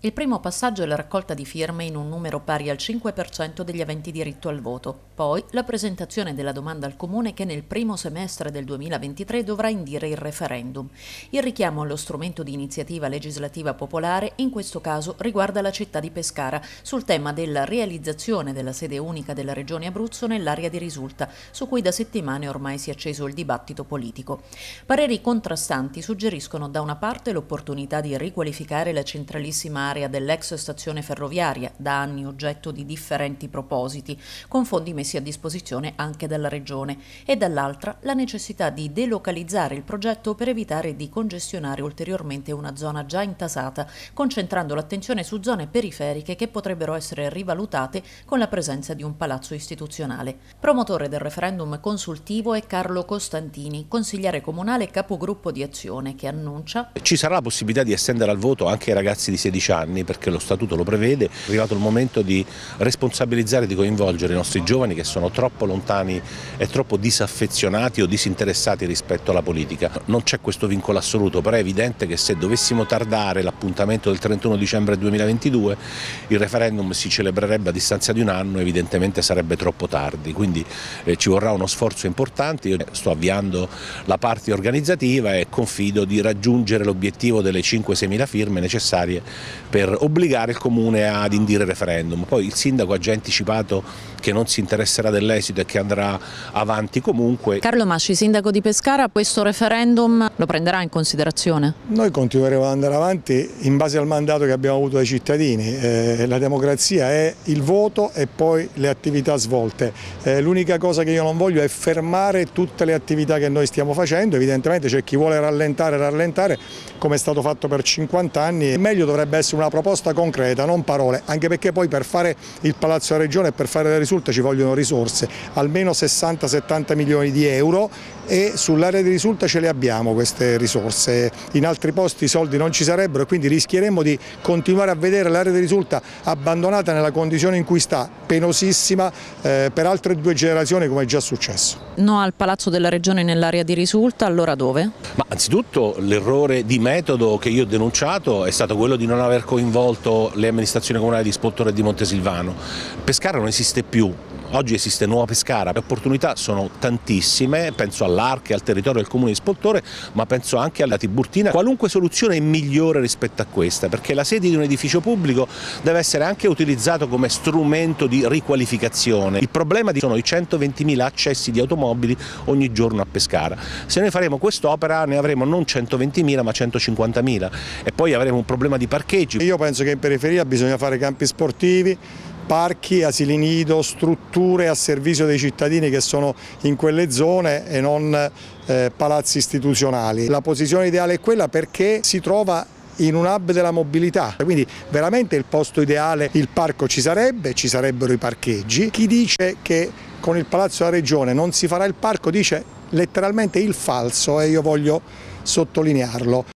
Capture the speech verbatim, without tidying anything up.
Il primo passaggio è la raccolta di firme in un numero pari al cinque per cento degli aventi diritto al voto, poi la presentazione della domanda al Comune che nel primo semestre del duemilaventitré dovrà indire il referendum. Il richiamo allo strumento di iniziativa legislativa popolare in questo caso riguarda la città di Pescara sul tema della realizzazione della sede unica della Regione Abruzzo nell'area di Risulta, su cui da settimane ormai si è acceso il dibattito politico. Pareri contrastanti suggeriscono da una parte l'opportunità di riqualificare la centralissima area dell'ex stazione ferroviaria, da anni oggetto di differenti propositi, con fondi messi a disposizione anche dalla Regione, e dall'altra la necessità di delocalizzare il progetto per evitare di congestionare ulteriormente una zona già intasata, concentrando l'attenzione su zone periferiche che potrebbero essere rivalutate con la presenza di un palazzo istituzionale. Promotore del referendum consultivo è Carlo Costantini, consigliere comunale e capogruppo di Azione, che annuncia: ci sarà la possibilità di estendere al voto anche ai ragazzi di sedici anni, perché lo Statuto lo prevede. È arrivato il momento di responsabilizzare e di coinvolgere i nostri giovani che sono troppo lontani e troppo disaffezionati o disinteressati rispetto alla politica. Non c'è questo vincolo assoluto, però è evidente che se dovessimo tardare l'appuntamento del trentuno dicembre duemilaventidue, il referendum si celebrerebbe a distanza di un anno, evidentemente sarebbe troppo tardi, quindi eh, ci vorrà uno sforzo importante. Io sto avviando la parte organizzativa e confido di raggiungere l'obiettivo delle cinque sei mila firme necessarie per obbligare il Comune ad indire il referendum. Poi il Sindaco ha già anticipato che non si interesserà dell'esito e che andrà avanti comunque. Carlo Masci, Sindaco di Pescara, questo referendum lo prenderà in considerazione? Noi continueremo ad andare avanti in base al mandato che abbiamo avuto dai cittadini. Eh, la democrazia è il voto e poi le attività svolte. Eh, l'unica cosa che io non voglio è fermare tutte le attività che noi stiamo facendo. Evidentemente c'è chi vuole rallentare, rallentare, come è stato fatto per cinquanta anni. Meglio dovrebbe essere una proposta concreta, non parole, anche perché poi per fare il Palazzo della Regione e per fare la Risulta ci vogliono risorse, almeno sessanta settanta milioni di euro, e sull'area di Risulta ce le abbiamo queste risorse. In altri posti i soldi non ci sarebbero e quindi rischieremmo di continuare a vedere l'area di Risulta abbandonata nella condizione in cui sta, penosissima, eh, per altre due generazioni, come è già successo. No al Palazzo della Regione nell'area di Risulta, allora dove? Ma anzitutto l'errore di metodo che io ho denunciato è stato quello di non aver coinvolto le amministrazioni comunali di Spoltore e di Montesilvano. Pescara non esiste più. Oggi esiste Nuova Pescara, le opportunità sono tantissime, penso all'Arche, al territorio del comune di Spoltore, ma penso anche alla Tiburtina. Qualunque soluzione è migliore rispetto a questa, perché la sede di un edificio pubblico deve essere anche utilizzato come strumento di riqualificazione. Il problema sono i centoventimila accessi di automobili ogni giorno a Pescara. Se noi faremo quest'opera ne avremo non centoventimila ma centocinquantamila, e poi avremo un problema di parcheggi. Io penso che in periferia bisogna fare campi sportivi, parchi, asili nido, strutture a servizio dei cittadini che sono in quelle zone e non eh, palazzi istituzionali. La posizione ideale è quella perché si trova in un hub della mobilità, quindi veramente il posto ideale, il parco ci sarebbe, ci sarebbero i parcheggi. Chi dice che con il Palazzo della Regione non si farà il parco dice letteralmente il falso, e io voglio sottolinearlo.